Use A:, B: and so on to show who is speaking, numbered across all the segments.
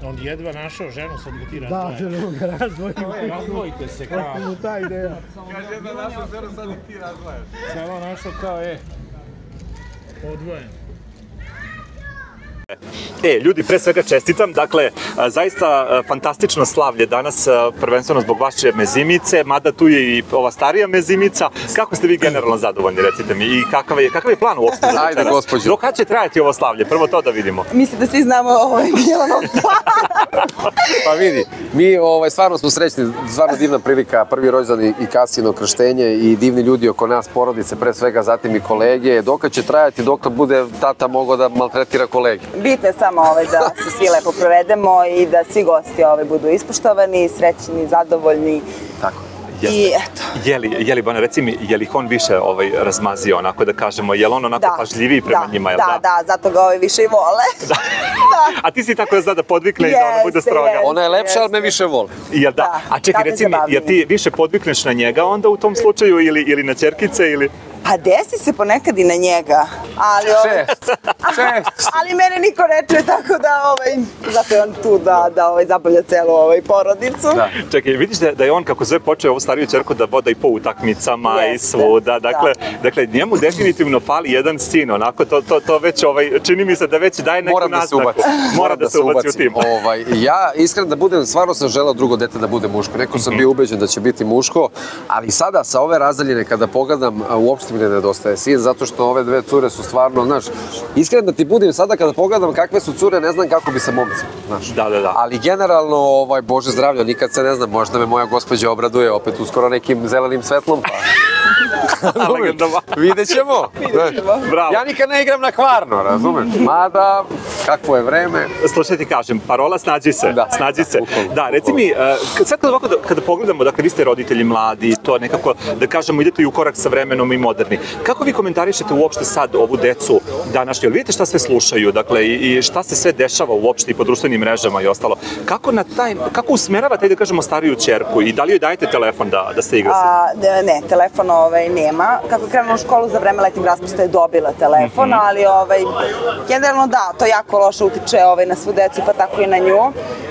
A: On jedva našao ženu, sad ga ti
B: Da, želimo ga razdvojimo.
A: Razdvojite se kao.
B: Kako mu ta ideja?
C: Kaže jedna našao ženu, sad i ti razdvajaš.
A: Samo našao kao odvojen.
D: Ljudi, pre svega čestitam, dakle, zaista fantastično slavlje danas, prvenstveno zbog vaše mezimice, mada tu je i ova starija mezimica. Kako ste vi generalno zadovoljni, recite mi, i kakav je plan uopšte za večeras?
C: Ajde, gospođo.
D: Do kada će trajati ovo slavlje? Prvo to da vidimo.
E: Mislim da svi znamo Milanov plan.
C: Pa vidi, mi stvarno smo srećni, stvarno divna prilika, prvi rođendan i kasino krštenje i divni ljudi oko nas, porodice, pre svega, zatim i kolege. Dok će trajati, dok bude tata mogao da maltretira kolege.
E: Bitno je samo da se svi lepo provedemo i da svi gosti budu ispoštovani, srećni, zadovoljni.
C: Tako.
E: I eto.
D: Je li, Bana, reci mi, je li ih on više razmazio, onako da kažemo, je li on onako pažljiviji prema njima, jel da?
E: Da, zato ga više i vole.
D: A ti si tako da zna da podvikne i da ona bude stroga.
C: Ona je lepša, ali me više vole.
D: Jel da? A čekaj, reci mi, jer ti više podvikneš na njega onda u tom slučaju ili na ćerkice ili...
E: Pa desi se ponekad i na njega, ali ali mene niko ne čuje, tako da zato je on tu da zabavlja celu porodicu.
D: Čekaj, vidiš da je on kako sve počeo ovu stariju ćerku da voda i po utakmicama i svuda, dakle njemu definitivno fali jedan sin, onako to već čini mi se da već daje neku naznaku. Mora da se ubaci u tim.
C: Ja iskreno da budem, stvarno sam želeo drugo dete da bude muško, neko sam bio ubeđen da će biti muško, ali sada sa ove razdaljine kada pogledam uopšte mi ne nedostaje sin, zato što ove dve cure su stvarno, znaš, iskreno da ti budem sada kada pogledam kakve su cure, ne znam kako bi se momci, znaš.
D: Da.
C: Ali generalno, Bože zdravlja, nikad se ne znam, možda me moja gospođa obraduje opet uskoro nekim zelenim svetlom, pa... Vidjet ćemo. Ja nikad ne igram na kvarno, razumeš? Mada, kakvo je vreme.
D: Slušaj ti kažem, parola snađi se. Da, reci mi, sad kada pogledamo, dakle, vi ste roditelji mladi, to nekako, da kažemo, idete i u korak sa vremenom i moderni. Kako vi komentarišete uopšte sad ovu decu današnju? Vidite šta sve slušaju, dakle, i šta se sve dešava uopšte i po društvenim mrežama i ostalo. Kako usmeravate, da kažemo, stariju ćerku i da li joj dajete telefon da se igra se?
E: Ne, telefon nema. Kako je krenula u školu za vreme letnjeg raspusta je dobila telefon, ali generalno da, to jako loše utiče na svu decu, pa tako i na nju.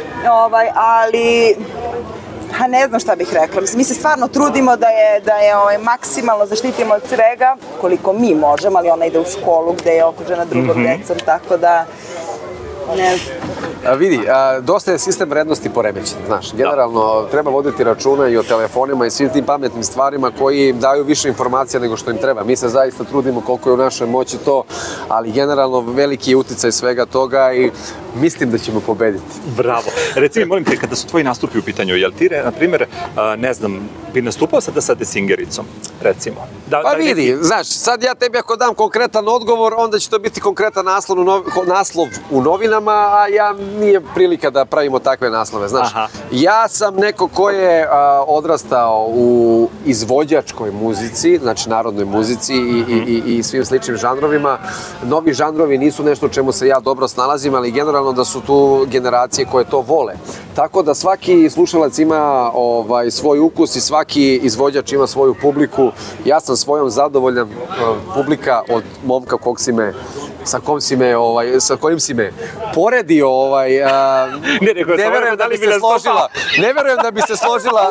E: Ali... ne znam šta bih rekla. Mi se stvarno trudimo da je maksimalno zaštitimo od svega, koliko mi možemo, ali ona ide u školu gde je okružena drugom decom, tako da... Ne znam.
C: Vidi, dosta je sistem vrednosti poremećen, znaš, generalno treba voditi računa i o telefonima i svim tim pametnim stvarima koji daju više informacija nego što im treba. Mi se zaista trudimo koliko je u našoj moći to, ali generalno veliki je uticaj svega toga i mislim da ćemo pobediti.
D: Bravo. Reci mi, molim te, kada su tvoji nastupi u pitanju, jel ti, na primjer, ne znam, bi nastupao sada sa Desingericom, recimo?
C: Pa vidi, znaš, sad ja tebi ako dam konkretan odgovor, onda će to biti konkretan naslov u novinama, a ja nije prilika da pravimo takve naslove, znaš. Ja sam neko ko je odrastao u izvođačkoj muzici, znači narodnoj muzici i svim sličnim žanrovima. Novi žanrovi nisu nešto u čemu se ja dobro snalazim, ali generalno da su tu generacije koje to vole. Tako da svaki slušalac ima svoj ukus i svaki izvođač ima svoju publiku. Ja sam svojom zadovoljan publika od momka sa kojim si me poredio, ne verujem da bi se složila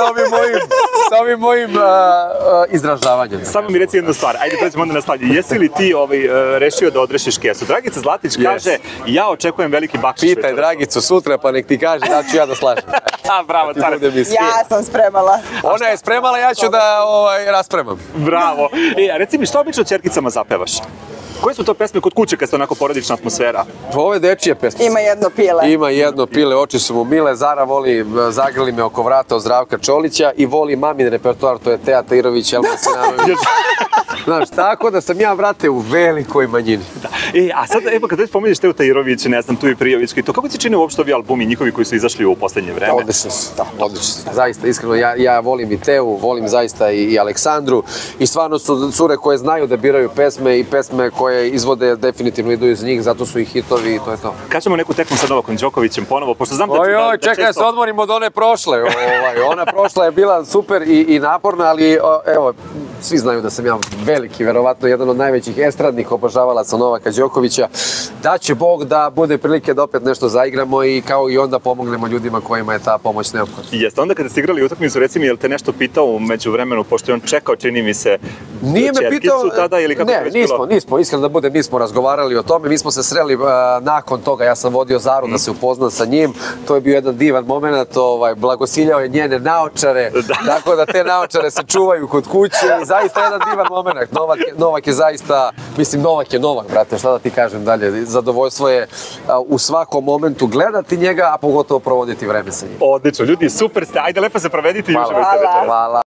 C: sa ovim mojim izražavanjem.
D: Samo mi reci jednu stvar, ajde pređemo onda na slavlje. Jesi li ti rešio da odrešiš kesu? Dragica Zlatić kaže, ja očekujem veliki bakšiš.
C: Pitaj Dragicu sutra pa nek ti kaže da ću ja da slažem.
D: Bravo, car.
E: Ja sam spremala.
C: Ona je spremala, ja ću da raspremam.
D: Bravo. A reci mi, što obično ćerkicama zapevaš? Koje su to pesme kod kuće kad ste onako porodična atmosfera?
C: Ovo je dečije pesme.
E: Ima jedno pile.
C: Oči su mu mile. Zara voli Zagrli me oko vrata od Zdravka Čolića i voli mamin repertoar, to je Teja Tairović, Elma Sinanović. Znaš, tako da sam ja, brate, u velikoj manjini.
D: A sad, evo, kad već pomenješ Teju Tairović, ne znam, tu i Prijovićku i to, kako ti čine uopšte ovi albumi njihovi koji su izašli u poslednje vreme?
C: Odlični su, zaista, iskreno, ja volim i Teu, volim zaista i Aleksandru i stvarno su cure koje znaju da biraju pesme i pesme koje izvode definitivno idu iz njih, zato su i hitovi i to je to.
D: Kad ćemo neku tekmu sa Novakom Đokovićem ponovo, pošto znam da često...
C: Čekaj, se odmorimo od one prošle. Ona prošla je bila super i naporna, ali evo, svi znaju da sam ja veliki, verovatno jedan od najvećih estradnih obožavalaca Novaka Đokovića. Đokovića. Da će Bog da bude prilike da opet nešto zaigramo i kao i onda pomognemo ljudima kojima je ta pomoć neophodna.
D: Jeste, onda kada ste igrali utakmicu, reci mi, je li te nešto pitao među vremenu, pošto je on čekao, čini mi se,
C: Nije me pitao,
D: tada, ili kako
C: nismo, iskreno da budem, nismo razgovarali o tome, mi smo se sreli nakon toga, ja sam vodio Zaru da se upoznam sa njim, to je bio jedan divan moment, blagosiljao je njene naočare, tako da te naočare se čuvaju kod kuće i zaista jedan divan moment. Novak je zaista, mislim Novak je Novak, brate, šta da ti kažem dalje, zadovoljstvo je u svakom momentu gledati njega, a pogotovo provoditi vreme sa njim.
D: Odlično, ljudi, super ste, ajde lepo se provedite i uživajte večeras.
C: Hvala.